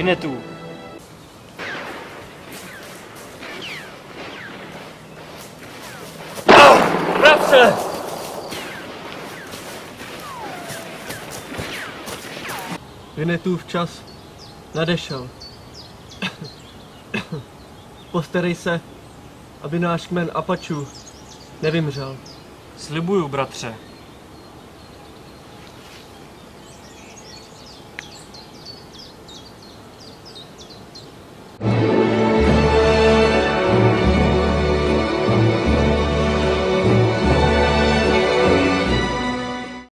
Winnetou. Bratře! Winnetou včas nadešel. Postarej se, aby náš kmen Apačů nevymřel. Slibuju, bratře.